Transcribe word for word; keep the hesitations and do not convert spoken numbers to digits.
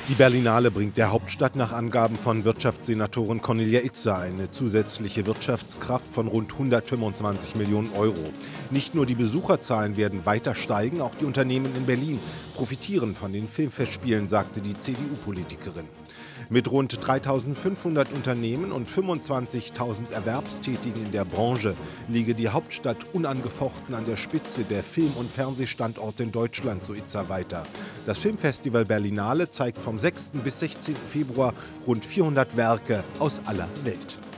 Die Berlinale bringt der Hauptstadt nach Angaben von Wirtschaftssenatorin Cornelia Itzer eine zusätzliche Wirtschaftskraft von rund hundertfünfundzwanzig Millionen Euro. Nicht nur die Besucherzahlen werden weiter steigen, auch die Unternehmen in Berlin profitieren von den Filmfestspielen, sagte die C D U-Politikerin. Mit rund dreitausendfünfhundert Unternehmen und fünfundzwanzigtausend Erwerbstätigen in der Branche liege die Hauptstadt unangefochten an der Spitze der Film- und Fernsehstandorte in Deutschland, so Itzer weiter. Das Filmfestival Berlinale zeigt vom sechsten bis sechzehnten Februar rund vierhundert Werke aus aller Welt.